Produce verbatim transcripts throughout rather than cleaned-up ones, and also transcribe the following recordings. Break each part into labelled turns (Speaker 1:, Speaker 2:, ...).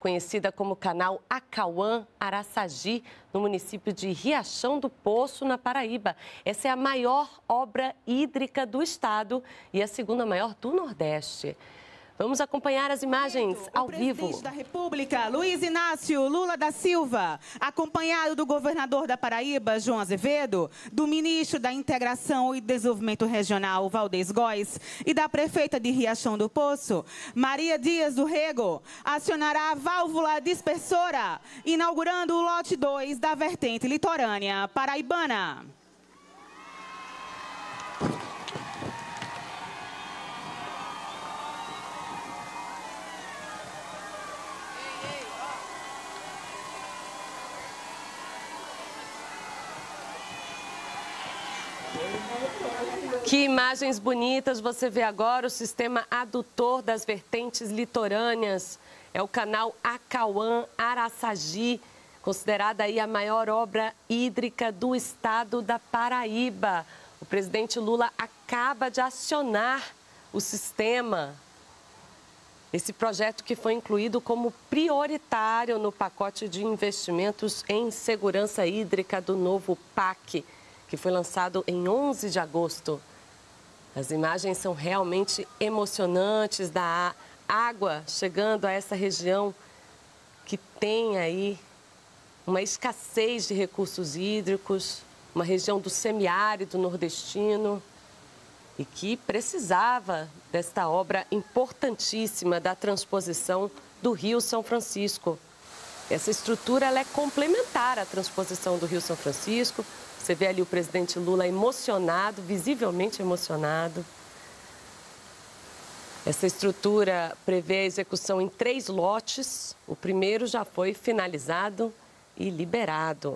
Speaker 1: conhecida como Canal Acauã-Araçagi, no município de Riachão do Poço, na Paraíba. Essa é a maior obra hídrica do estado e a segunda maior do Nordeste. Vamos acompanhar as imagens ao vivo. O presidente
Speaker 2: da República, Luiz Inácio Lula da Silva, acompanhado do governador da Paraíba, João Azevedo, do ministro da Integração e Desenvolvimento Regional, Valdez Góes, e da prefeita de Riachão do Poço, Maria Dias do Rego, acionará a válvula dispersora, inaugurando o lote dois da vertente litorânea paraibana.
Speaker 1: Que imagens bonitas você vê agora, o sistema adutor das vertentes litorâneas. É o canal Acauã-Araçagi, considerada aí a maior obra hídrica do estado da Paraíba. O presidente Lula acaba de acionar o sistema. Esse projeto que foi incluído como prioritário no pacote de investimentos em segurança hídrica do novo P A C, que foi lançado em onze de agosto. As imagens são realmente emocionantes da água chegando a essa região que tem aí uma escassez de recursos hídricos, uma região do semiárido nordestino e que precisava desta obra importantíssima da transposição do Rio São Francisco. Essa estrutura ela é complementar à transposição do Rio São Francisco. Você vê ali o presidente Lula emocionado, visivelmente emocionado. Essa estrutura prevê a execução em três lotes. O primeiro já foi finalizado e liberado.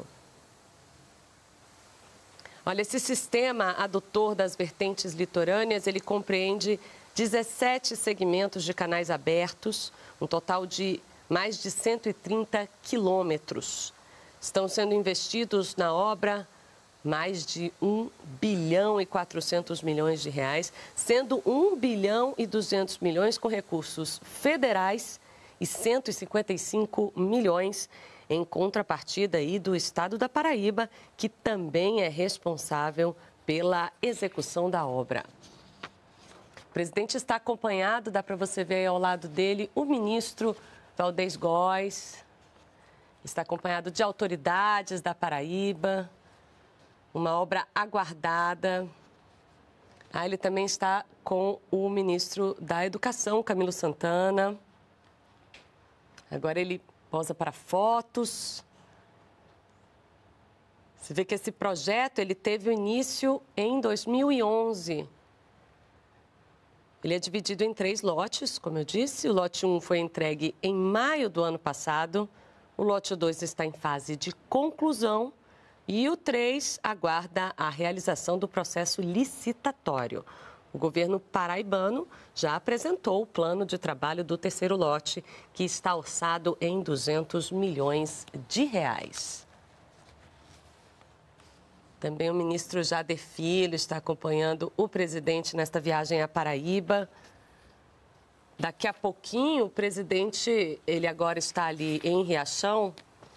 Speaker 1: Olha, esse sistema adutor das vertentes litorâneas, ele compreende dezessete segmentos de canais abertos, um total de mais de cento e trinta quilômetros. Estão sendo investidos na obra mais de um bilhão e quatrocentos milhões de reais, sendo um bilhão e duzentos milhões com recursos federais e cento e cinquenta e cinco milhões em contrapartida aí do estado da Paraíba, que também é responsável pela execução da obra. O presidente está acompanhado, dá para você ver aí ao lado dele, o ministro Valdez Góes, está acompanhado de autoridades da Paraíba. Uma obra aguardada. Ah, ele também está com o ministro da Educação, Camilo Santana. Agora ele posa para fotos. Você vê que esse projeto ele teve o início em dois mil e onze. Ele é dividido em três lotes, como eu disse. O lote um foi entregue em maio do ano passado. O lote dois está em fase de conclusão. E o três aguarda a realização do processo licitatório. O governo paraibano já apresentou o plano de trabalho do terceiro lote, que está orçado em duzentos milhões de reais. Também o ministro Jader Filho está acompanhando o presidente nesta viagem à Paraíba. Daqui a pouquinho, o presidente, ele agora está ali em Riachão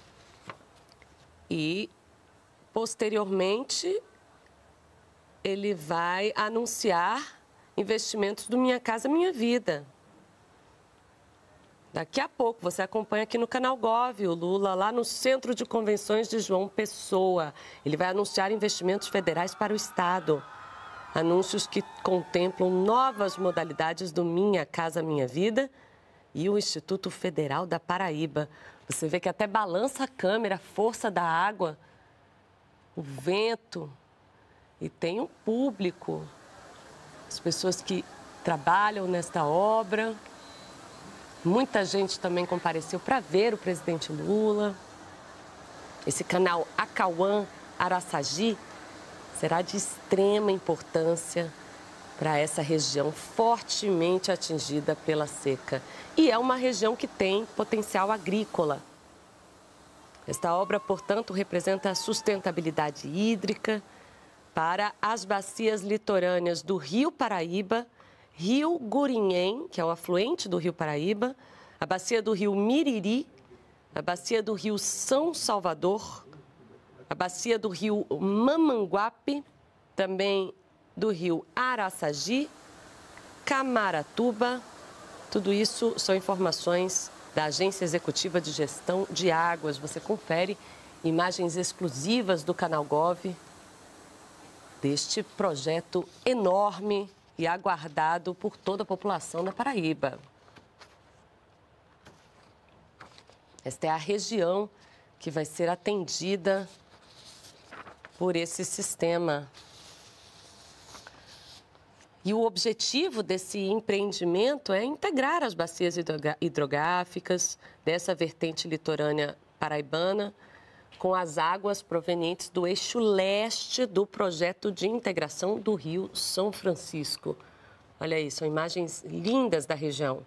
Speaker 1: e posteriormente, ele vai anunciar investimentos do Minha Casa Minha Vida. Daqui a pouco, você acompanha aqui no canal Gov, o Lula, lá no Centro de Convenções de João Pessoa. Ele vai anunciar investimentos federais para o estado. Anúncios que contemplam novas modalidades do Minha Casa Minha Vida e o Instituto Federal da Paraíba. Você vê que até balança a câmera, a força da água, o vento, e tem um público, as pessoas que trabalham nesta obra. Muita gente também compareceu para ver o presidente Lula. Esse canal Acauã-Araçagi será de extrema importância para essa região fortemente atingida pela seca. E é uma região que tem potencial agrícola. Esta obra, portanto, representa a sustentabilidade hídrica para as bacias litorâneas do Rio Paraíba, Rio Gurinhém, que é o afluente do Rio Paraíba, a bacia do rio Miriri, a bacia do rio São Salvador, a bacia do rio Mamanguape, também do rio Araçagi, Camaratuba. Tudo isso são informações da Agência Executiva de Gestão de Águas. Você confere imagens exclusivas do Canal Gov deste projeto enorme e aguardado por toda a população da Paraíba. Esta é a região que vai ser atendida por esse sistema. E o objetivo desse empreendimento é integrar as bacias hidrográficas dessa vertente litorânea paraibana com as águas provenientes do eixo leste do projeto de integração do Rio São Francisco. Olha aí, são imagens lindas da região.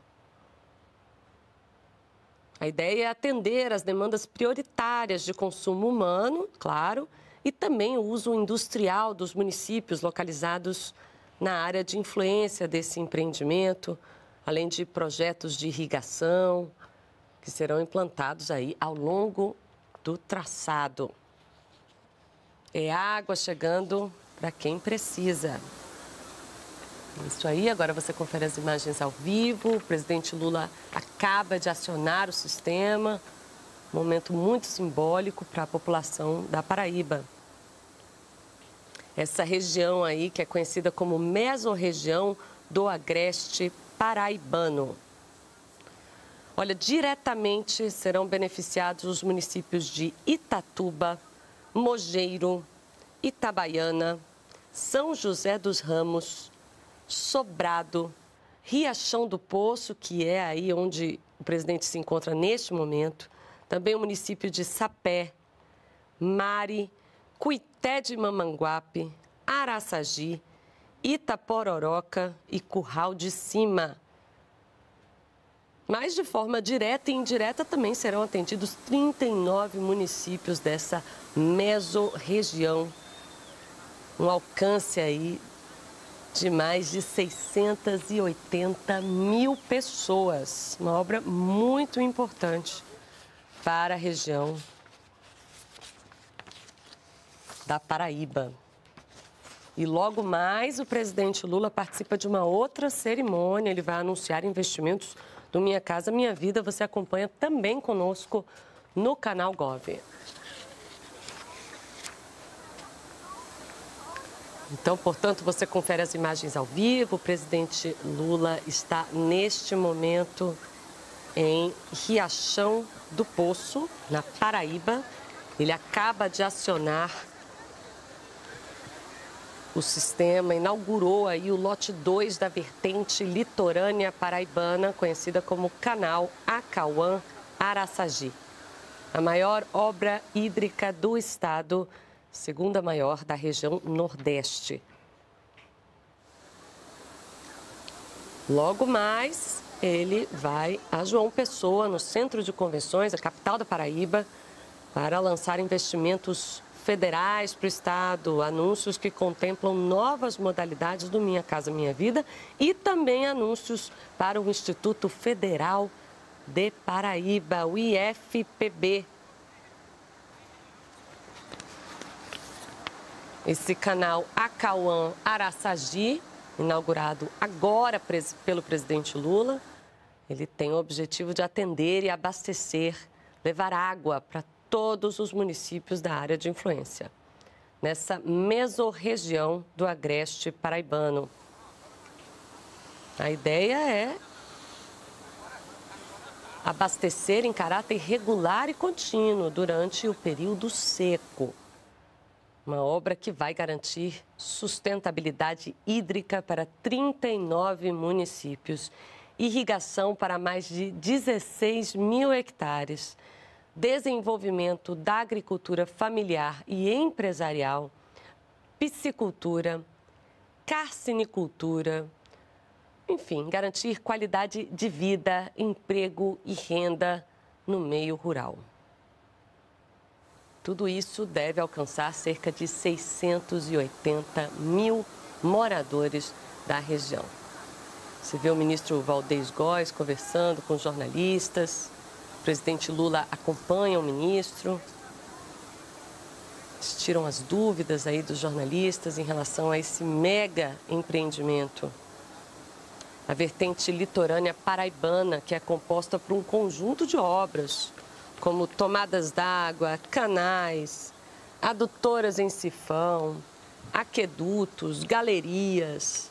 Speaker 1: A ideia é atender às demandas prioritárias de consumo humano, claro, e também o uso industrial dos municípios localizados na área de influência desse empreendimento, além de projetos de irrigação que serão implantados aí ao longo do traçado. É água chegando para quem precisa. Isso aí, agora você confere as imagens ao vivo. O presidente Lula acaba de acionar o sistema. Momento muito simbólico para a população da Paraíba. Essa região aí, que é conhecida como mesorregião do Agreste Paraibano. Olha, diretamente serão beneficiados os municípios de Itatuba, Mogeiro, Itabaiana, São José dos Ramos, Sobrado, Riachão do Poço, que é aí onde o presidente se encontra neste momento, também o município de Sapé, Mari, Cuité de Mamanguape, Araçagi, Itapororoca e Curral de Cima. Mas de forma direta e indireta também serão atendidos trinta e nove municípios dessa mesorregião. Um alcance aí de mais de seiscentas e oitenta mil pessoas. Uma obra muito importante para a região da Paraíba. E logo mais o presidente Lula participa de uma outra cerimônia. Ele vai anunciar investimentos do Minha Casa Minha Vida. Você acompanha também conosco no Canal Gov. Então, portanto, você confere as imagens ao vivo. O presidente Lula está neste momento em Riachão do Poço, na Paraíba. Ele acaba de acionar o sistema, inaugurou aí o lote dois da vertente litorânea paraibana, conhecida como Canal Acauã Araçagi. A maior obra hídrica do estado, segunda maior da região Nordeste. Logo mais, ele vai a João Pessoa, no Centro de Convenções, a capital da Paraíba, para lançar investimentos federais para o estado, anúncios que contemplam novas modalidades do Minha Casa Minha Vida e também anúncios para o Instituto Federal de Paraíba, o I F P B. Esse canal Acauã Araçagi, inaugurado agora pelo presidente Lula, ele tem o objetivo de atender e abastecer, levar água para todos os municípios da área de influência, nessa mesorregião do Agreste Paraibano. A ideia é abastecer em caráter regular e contínuo durante o período seco. Uma obra que vai garantir sustentabilidade hídrica para trinta e nove municípios, irrigação para mais de dezesseis mil hectares, desenvolvimento da agricultura familiar e empresarial, piscicultura, carcinicultura, enfim, garantir qualidade de vida, emprego e renda no meio rural. Tudo isso deve alcançar cerca de seiscentos e oitenta mil moradores da região. Você vê o ministro Valdez Góes conversando com jornalistas. O presidente Lula acompanha o ministro. Eles tiram as dúvidas aí dos jornalistas em relação a esse mega empreendimento. A vertente litorânea paraibana, que é composta por um conjunto de obras, como tomadas d'água, canais, adutoras em sifão, aquedutos, galerias.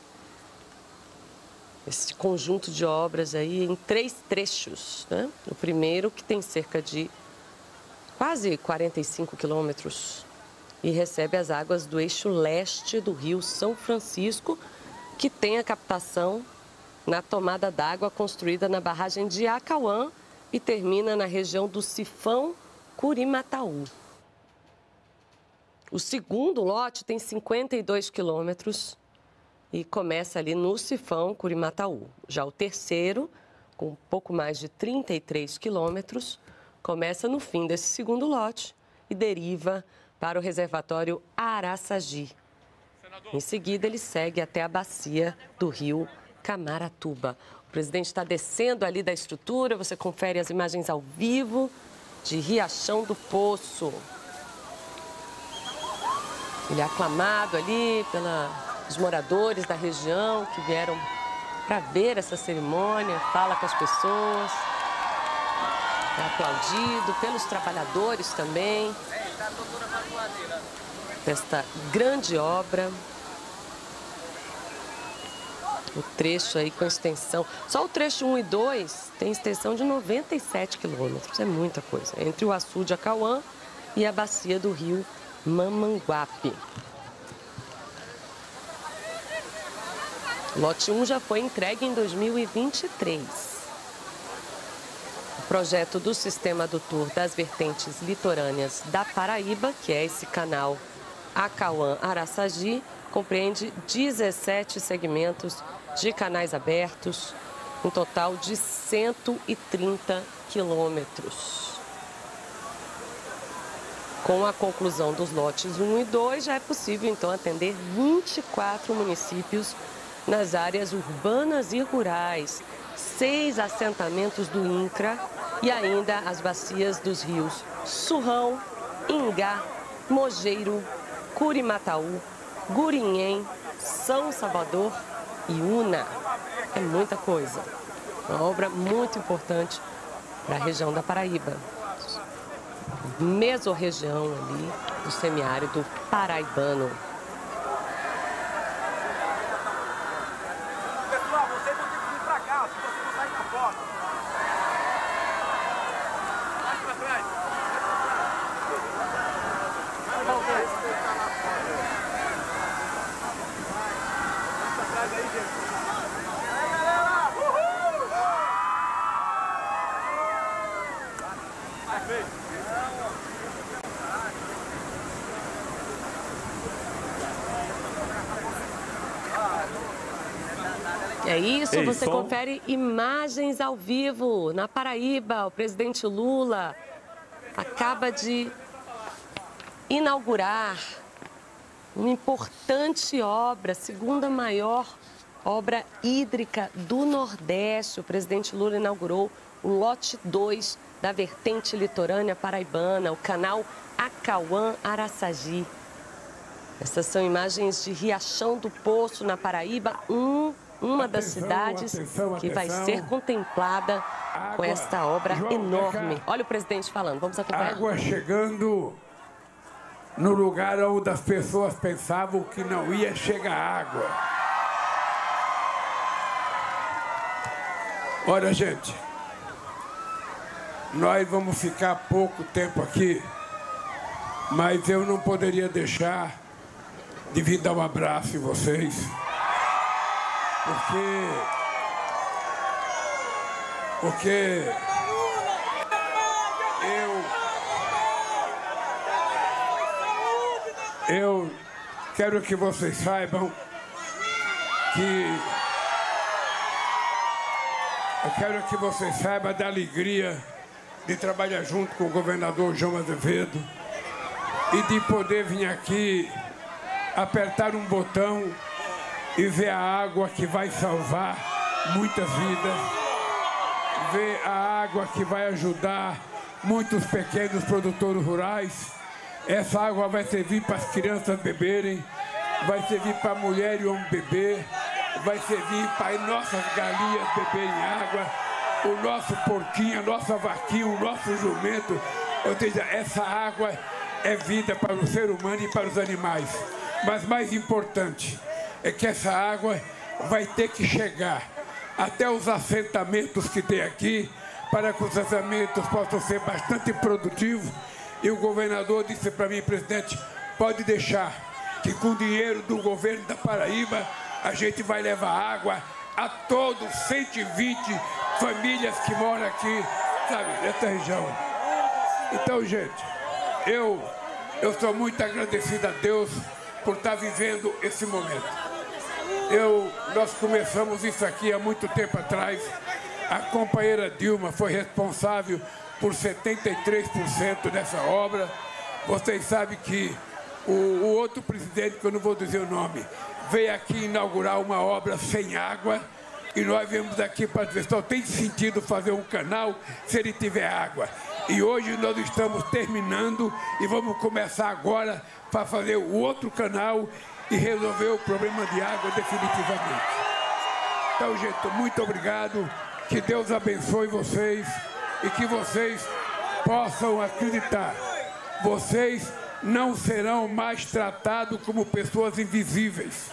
Speaker 1: Esse conjunto de obras aí em três trechos, né? O primeiro, que tem cerca de quase quarenta e cinco quilômetros e recebe as águas do eixo leste do Rio São Francisco, que tem a captação na tomada d'água construída na barragem de Acauã e termina na região do Sifão Curimataú. O segundo lote tem cinquenta e dois quilômetros e começa ali no Sifão Curimataú. Já o terceiro, com um pouco mais de trinta e três quilômetros, começa no fim desse segundo lote e deriva para o reservatório Araçagi. Em seguida, ele segue até a bacia do rio Camaratuba. O presidente está descendo ali da estrutura, você confere as imagens ao vivo de Riachão do Poço. Ele é aclamado ali pelos moradores da região que vieram para ver essa cerimônia, fala com as pessoas, é aplaudido pelos trabalhadores também desta grande obra. O trecho aí com extensão, só o trecho um e dois tem extensão de noventa e sete quilômetros, é muita coisa, entre o açude de Acauã e a bacia do rio Mamanguape. Lote um já foi entregue em dois mil e vinte e três. O projeto do Sistema Adutor das Vertentes Litorâneas da Paraíba, que é esse canal Acauã-Araçagi, compreende dezessete segmentos de canais abertos, um total de cento e trinta quilômetros. Com a conclusão dos lotes um e dois, já é possível, então, atender vinte e quatro municípios nas áreas urbanas e rurais, seis assentamentos do INCRA e ainda as bacias dos rios Surrão, Ingá, Mogeiro, Curimataú, Gurinhém, São Salvador e Una. É muita coisa. Uma obra muito importante para a região da Paraíba. Mesorregião ali do semiárido paraibano.
Speaker 3: Pessoal, vocês vão ter que vir para cá, se você não sair na foto. Vai para trás. Vai para trás.
Speaker 1: É isso,
Speaker 4: Ei,
Speaker 1: você
Speaker 4: som.
Speaker 1: confere imagens ao vivo na Paraíba. O presidente Lula acaba de inaugurar uma importante obra, segunda maior obra hídrica do Nordeste. O presidente Lula inaugurou o lote dois da vertente litorânea paraibana, o canal Acauã-Araçagi. Essas são imagens de Riachão do Poço, na Paraíba, um, uma das
Speaker 4: Atenção,
Speaker 1: cidades
Speaker 4: atenção,
Speaker 1: que vai
Speaker 4: atenção.
Speaker 1: ser contemplada com
Speaker 4: Água.
Speaker 1: esta obra
Speaker 4: João,
Speaker 1: enorme.
Speaker 4: vem cá.
Speaker 1: Olha o presidente falando, vamos acompanhar.
Speaker 4: Água chegando no lugar onde as pessoas pensavam que não ia chegar água. Olha, gente, nós vamos ficar pouco tempo aqui, mas eu não poderia deixar de vir dar um abraço em vocês, porque... Porque... Eu... Eu quero que vocês saibam que... Eu quero que vocês saibam da alegria de trabalhar junto com o governador João Azevedo e de poder vir aqui apertar um botão e ver a água que vai salvar muitas vidas, ver a água que vai ajudar muitos pequenos produtores rurais. Essa água vai servir para as crianças beberem, vai servir para a mulher e o homem beber, vai servir para as nossas galinhas beberem água, o nosso porquinho, a nossa vaquinha, o nosso jumento. Ou seja, essa água é vida para o ser humano e para os animais. Mas mais importante é que essa água vai ter que chegar até os assentamentos que tem aqui, para que os assentamentos possam ser bastante produtivos. E o governador disse para mim, presidente, pode deixar que com o dinheiro do governo da Paraíba a gente vai levar água a todos cento e vinte famílias que moram aqui, sabe, nessa região. Então, gente, eu, eu sou muito agradecido a Deus por estar vivendo esse momento. Eu, nós começamos isso aqui há muito tempo atrás. A companheira Dilma foi responsável por setenta e três por cento dessa obra. Vocês sabem que o, o outro presidente, que eu não vou dizer o nome, veio aqui inaugurar uma obra sem água. E nós viemos aqui para dizer, só tem sentido fazer um canal se ele tiver água. E hoje nós estamos terminando e vamos começar agora para fazer o outro canal e resolver o problema de água definitivamente. Então, gente, muito obrigado. Que Deus abençoe vocês e que vocês possam acreditar. Vocês não serão mais tratados como pessoas invisíveis.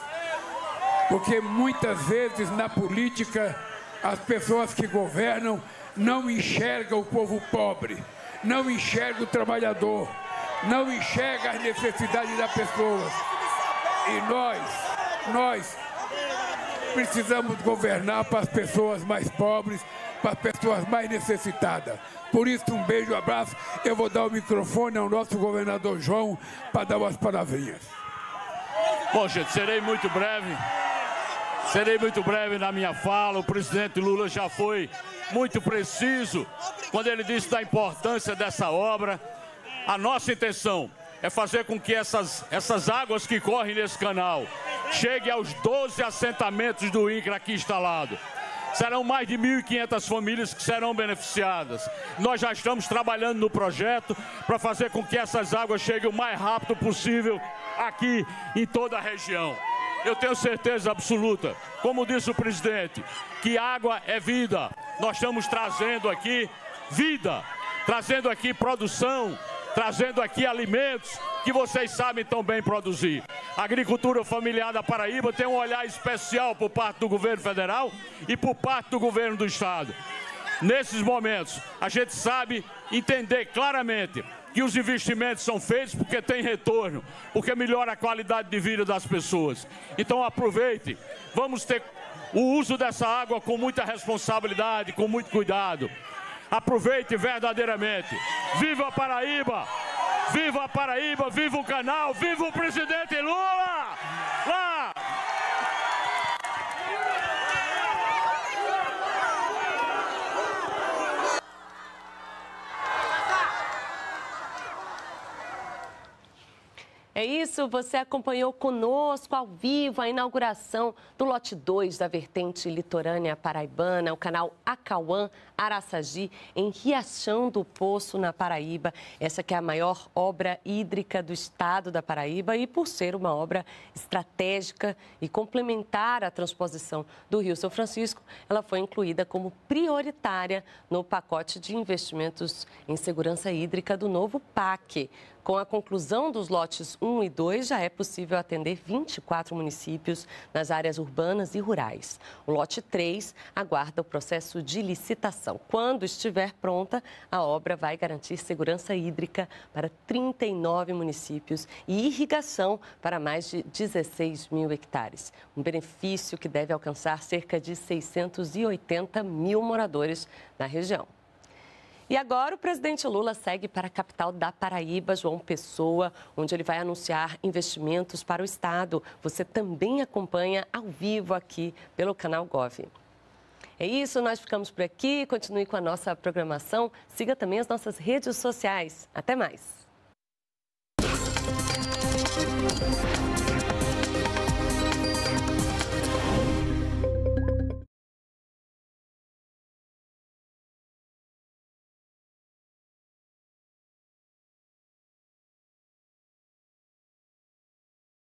Speaker 4: Porque muitas vezes na política as pessoas que governam não enxergam o povo pobre, não enxergam o trabalhador, não enxergam as necessidades das pessoas. E nós, nós precisamos governar para as pessoas mais pobres, para as pessoas mais necessitadas. Por isso, um beijo, um abraço. Eu vou dar o microfone ao nosso governador João para dar umas palavrinhas.
Speaker 5: Bom, gente, serei muito breve. Serei muito breve na minha fala. O presidente Lula já foi muito preciso quando ele disse da importância dessa obra. A nossa intenção é fazer com que essas, essas águas que correm nesse canal cheguem aos doze assentamentos do INCRA aqui instalado. Serão mais de mil e quinhentas famílias que serão beneficiadas. Nós já estamos trabalhando no projeto para fazer com que essas águas cheguem o mais rápido possível aqui em toda a região. Eu tenho certeza absoluta, como disse o presidente, que água é vida. Nós estamos trazendo aqui vida, trazendo aqui produção, trazendo aqui alimentos que vocês sabem tão bem produzir. A agricultura familiar da Paraíba tem um olhar especial por parte do governo federal e por parte do governo do estado. Nesses momentos, a gente sabe entender claramente que os investimentos são feitos porque tem retorno, porque melhora a qualidade de vida das pessoas. Então aproveite, vamos ter o uso dessa água com muita responsabilidade, com muito cuidado. Aproveite verdadeiramente. Viva a Paraíba! Viva a Paraíba! Viva o canal! Viva o presidente Lula! Lá!
Speaker 1: É isso, você acompanhou conosco ao vivo a inauguração do lote dois da vertente litorânea paraibana, o canal Acauã Araçagi, em Riachão do Poço, na Paraíba. Essa que é a maior obra hídrica do estado da Paraíba e, por ser uma obra estratégica e complementar à transposição do Rio São Francisco, ela foi incluída como prioritária no pacote de investimentos em segurança hídrica do novo P A C. Com a conclusão dos lotes um e dois, já é possível atender vinte e quatro municípios nas áreas urbanas e rurais. O lote três aguarda o processo de licitação. Quando estiver pronta, a obra vai garantir segurança hídrica para trinta e nove municípios e irrigação para mais de dezesseis mil hectares. Um benefício que deve alcançar cerca de seiscentos e oitenta mil moradores na região. E agora o presidente Lula segue para a capital da Paraíba, João Pessoa, onde ele vai anunciar investimentos para o estado. Você também acompanha ao vivo aqui pelo canal Gov. É isso, nós ficamos por aqui. Continue com a nossa programação. Siga também as nossas redes sociais. Até mais.